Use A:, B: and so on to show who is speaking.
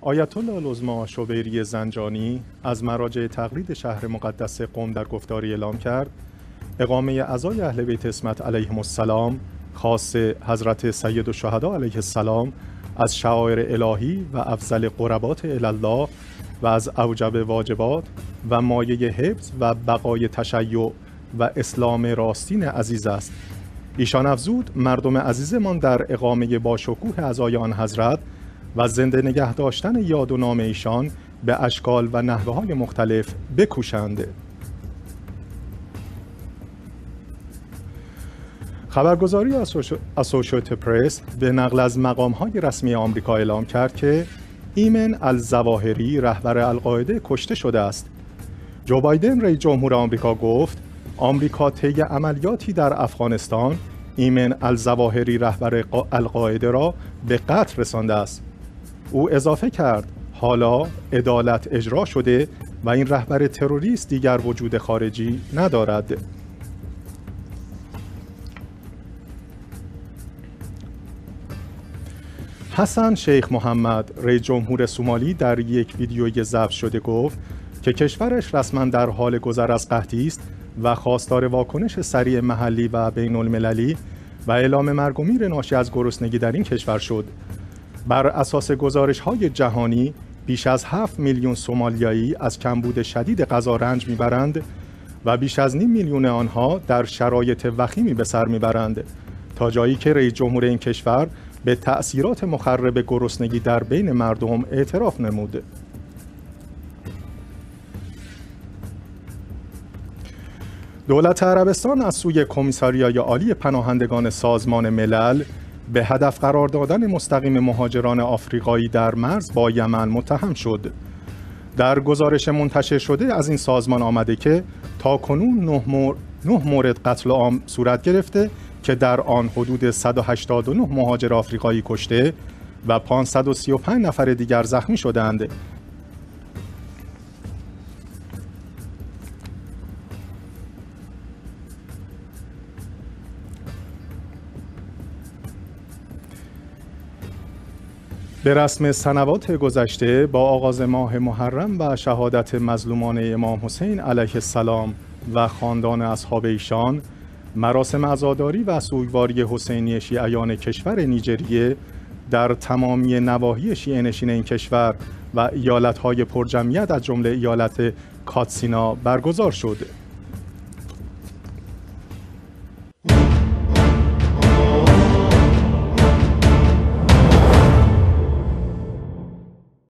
A: آیت الله العظمی شبیری زنجانی از مراجع تقلید شهر مقدس قم در گفتاری اعلام کرد اقامه عزای اهل بیت عصمت علیهم السلام خاصه حضرت سید الشهدا علیه السلام از شعائر الهی و افضل قربات الله و از اوجب واجبات و مایه حفظ و بقای تشیع و اسلام راستین عزیز است. ایشان افزود مردم عزیزمان در اقامه باشکوه عزای آن حضرت و زنده نگه داشتن یاد و نام ایشان به اشکال و نحوه‌های مختلف بکوشند. خبرگزاری اسوشییتد پرس به نقل از مقام‌های رسمی آمریکا اعلام کرد که ایمن الظواهری رهبر القاعده کشته شده است. جو بایدن رئیس جمهور آمریکا گفت آمریکا طی عملیاتی در افغانستان ایمن الظواهری رهبر القاعده را به قتل رسانده است. او اضافه کرد حالا عدالت اجرا شده و این رهبر تروریست دیگر وجود خارجی ندارد. حسن شیخ محمد رئیس جمهور سومالی در یک ویدیوی ضبط شده گفت که کشورش رسما در حال گذر از قحطی است و خواستار واکنش سریع محلی و بین المللی و اعلام مرگ و میر ناشی از گرسنگی در این کشور شد. بر اساس گزارش‌های جهانی بیش از 7 میلیون سومالیایی از کمبود شدید غذا رنج میبرند و بیش از نیم میلیون آنها در شرایط وخیمی به سر میبرند، تا جایی که رئیس جمهور این کشور به تأثیرات مخرب گرسنگی در بین مردم اعتراف نمود. دولت عربستان از سوی کمیساریای عالی پناهندگان سازمان ملل به هدف قرار دادن مستقیم مهاجران آفریقایی در مرز با یمن متهم شد. در گزارش منتشر شده از این سازمان آمده که تاکنون 9 مورد قتل عام صورت گرفته که در آن حدود 189 مهاجر آفریقایی کشته و 535 نفر دیگر زخمی شدند. به رسم سنوات گذشته با آغاز ماه محرم و شهادت مظلومان امام حسین علیه السلام و خاندان اصحاب ایشان، مراسم عزاداری و سوگواری حسینی شیعیان کشور نیجریه در تمامی نواحی شیعه نشین این کشور و ایالت‌های پرجمعیت از جمله ایالت کاتسینا برگزار شد.